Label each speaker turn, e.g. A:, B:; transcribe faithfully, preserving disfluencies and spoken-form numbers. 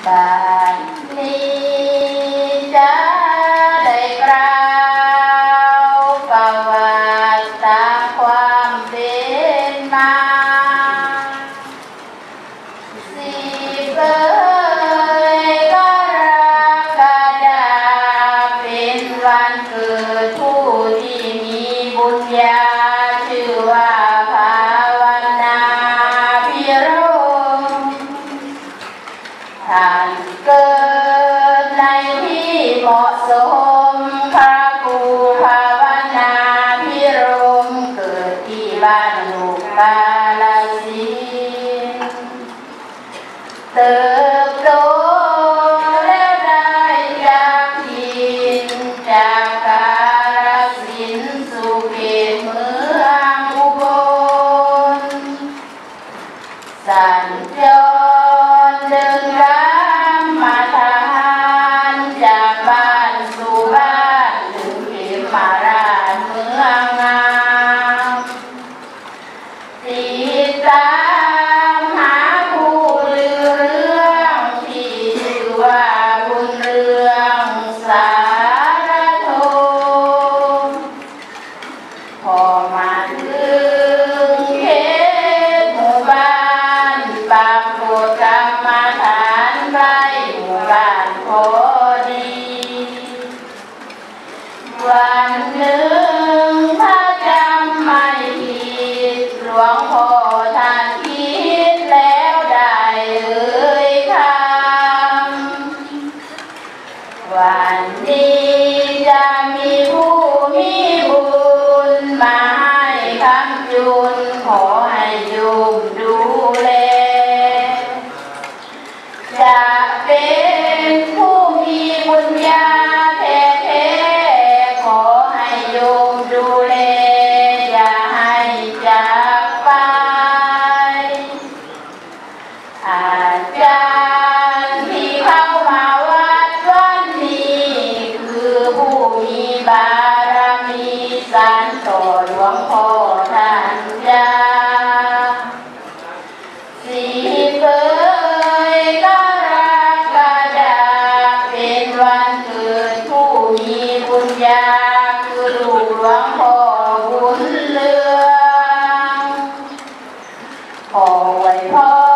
A: บ้านนี้จะได้กล่าวประวัติตามความเป็นมาสิเอ่ยกรกฎาเป็นวันเกิดผู้ที่มีบุญญาชื่อว่าภาวนาพิรมท่านเกิดในที่เหมาะสมพระครูภาวนาพิรมเกิดที่บ้านลูกกาฬสินธุ์เติบโตและได้จากถิ่นจากกาฬสินธุ์สู่เขตเมืองอุบลสัญจรเดินทางมาทานจากบ้านสู่บ้านถึงเขมาราชเมืองงามติดตามหาผู้ลือเรื่องที่ชื่อว่าบุญเรืองสารโทพอมาถึงเขตหมู่บ้านปากโกฏกรรมฐานใกล้หมู่บ้านพอดีวันหนึ่งถ้าจำไม่ผิดหลวงพ่อท่านคิดแล้วได้เอ่ยคำวันนี้จะมีผู้มีบุญมาให้คำจุนขอให้โยมดูแลจะเป็นผู้มีบุญญาแท้ๆขอให้โยมดูแลอย่าให้จากไปอาจารย์ที่เข้ามาวัดวันนี้คือผู้มีบารมีสานต่อหลวงพ่อท่านยาสิเอ่ยกรกฎาเป็นวันเกิดผู้มีบุญญาคือลูกหลวงพ่อบุญเรืองขอไว้พร